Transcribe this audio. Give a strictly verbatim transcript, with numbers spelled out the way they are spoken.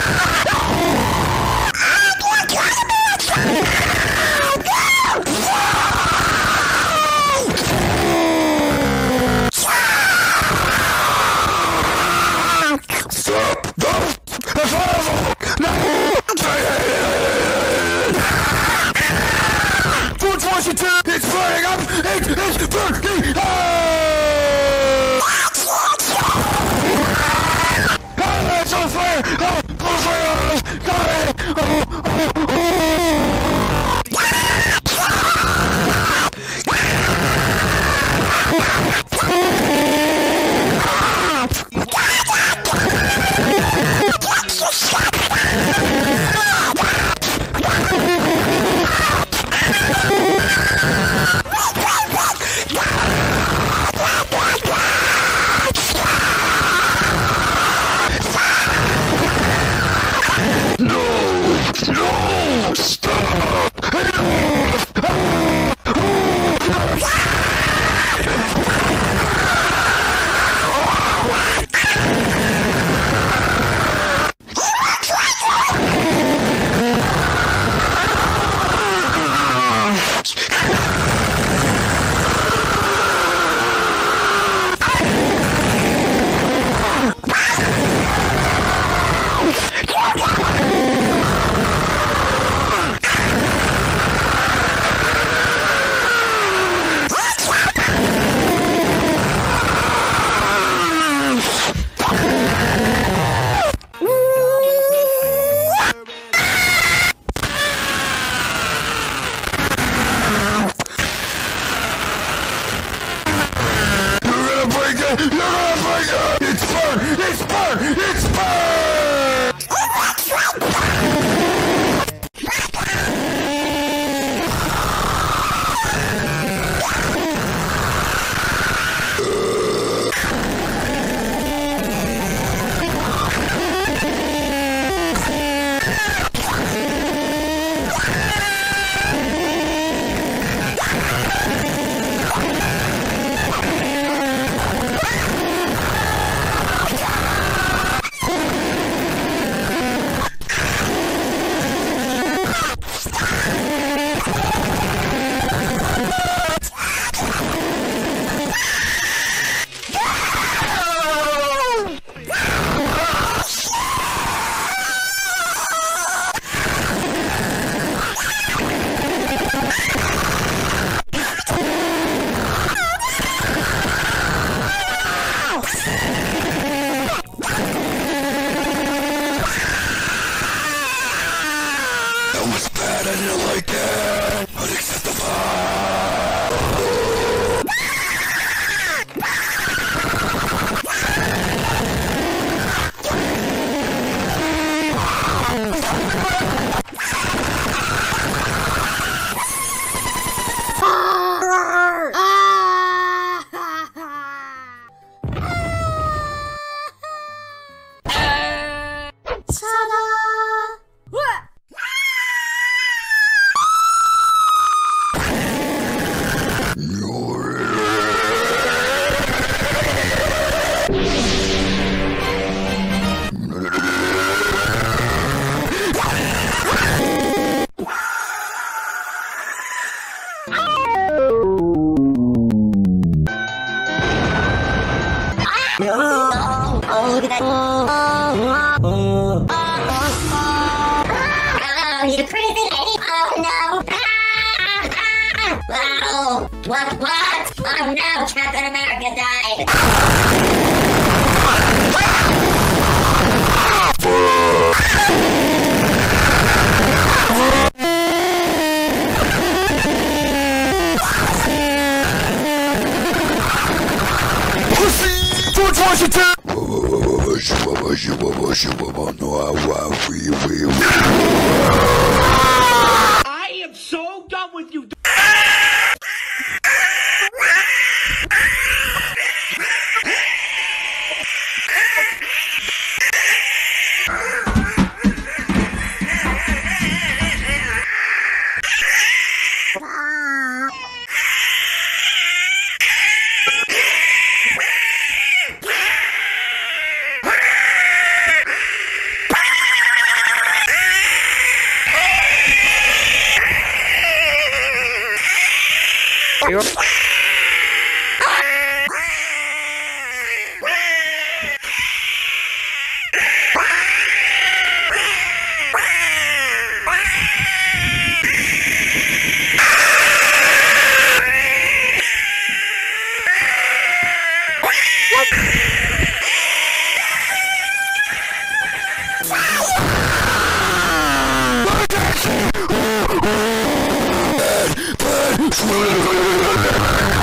It's burning up! It is burning up! Oh, it's on fire! Oh, on fire! Got it! Oh, oh, oh. No! Stop! You're gonna break it! It's burn! It's burn! It's burn! That was bad, I didn't like it! Unacceptable! You're crazy! Oh no! Oh, what? What? Oh no! Captain America died! Pussy! George Washington! I am so done with you. Swing